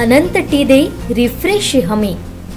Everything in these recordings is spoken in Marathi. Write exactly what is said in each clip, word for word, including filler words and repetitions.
अनंत टीदे रिफ्रेश हमी।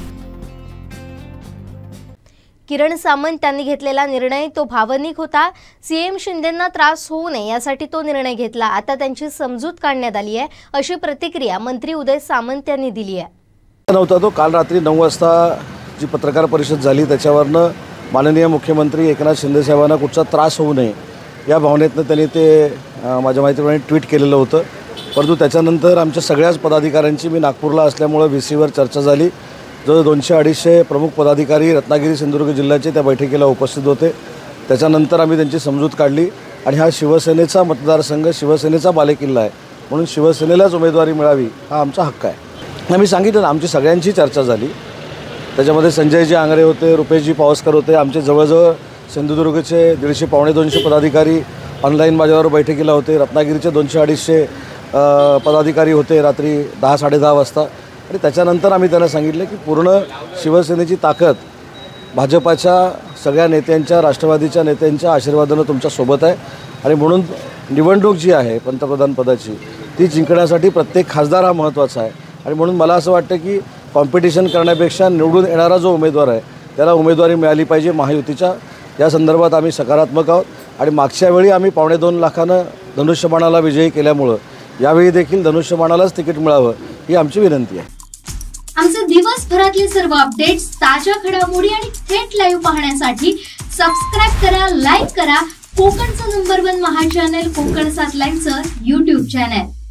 किरण सामंत यांनी घेतलेला निर्णय तो भावनिक होता। सीएम शिंदेंना त्रास होऊ नये यासाठी तो निर्णय घेतला। आता त्यांची समजूत काढण्यात आली आहे, अशी प्रतिक्रिया मंत्री उदय सामंत यांनी दिली आहे। नव्हता तो काल रात्री नऊ वाजता जी पत्रकार परिषद झाली त्याच्यावरनं माननीय मुख्यमंत्री एकनाथ शिंदे साहेबांना कुठचा त्रास होऊ नये या भावनेतनं त्यांनी ते माझ्या माहितीप्रमाणे ट्विट केलेलं होतं। परंतु त्याच्यानंतर आमच्या सगळ्याच पदाधिकाऱ्यांची मी नागपूरला असल्यामुळे व्ही सीवर चर्चा झाली। जो दोनशे अडीचशे प्रमुख पदाधिकारी रत्नागिरी सिंधुदुर्ग जिल्ह्याचे त्या बैठकीला उपस्थित होते। त्याच्यानंतर आम्ही त्यांची समजूत काढली आणि हा शिवसेनेचा मतदारसंघ शिवसेनेचा बालेकिल्ला आहे, म्हणून शिवसेनेलाच उमेदवारी मिळावी हा आमचा हक्क आहे। आम्ही सांगितलं ना, आमची सगळ्यांची चर्चा झाली। त्याच्यामध्ये संजयजी आंगरे होते, रुपेशजी पावसकर होते, आमचे जवळजवळ सिंधुदुर्गचे दीडशे पावणे दोनशे पदाधिकारी ऑनलाईन माझ्यावर बैठकीला होते। रत्नागिरीचे दोनशे अडीचशे पदाधिकारी होते रात्री दहा साडे दहा वाजता। आणि त्याच्यानंतर आम्ही त्यांना सांगितलं की पूर्ण शिवसेनेची ताकद भाजपाच्या सगळ्या नेत्यांच्या, राष्ट्रवादीच्या नेत्यांच्या आशीर्वादानं तुमच्यासोबत आहे आणि म्हणून निवडणूक जी आहे पंतप्रधान पदाची ती जिंकण्यासाठी प्रत्येक खासदार हा महत्त्वाचा आहे। आणि म्हणून मला असं वाटतं की कॉम्पिटिशन करण्यापेक्षा निवडून येणारा जो उमेदवार आहे त्याला उमेदवारी मिळाली पाहिजे महायुतीच्या। या संदर्भात आम्ही सकारात्मक आहोत आणि मागच्या वेळी आम्ही पावणे दोन लाखानं धनुष्यबाणाला विजयी केल्यामुळं यावेळी देखील धनुष्यबाणालाच तिकीट मिळावं ही आमची विनंती आहे। आमचे दिवसभरातले सर्व अपडेट्स, ताज्या घडामोडी आणि थेट लाईव्ह पाहण्यासाठी सबस्क्राइब करा, लाईक करा कोकणचं नंबर वन महा चॅनल कोकण सात लाईव्हचं यूट्यूब चॅनल।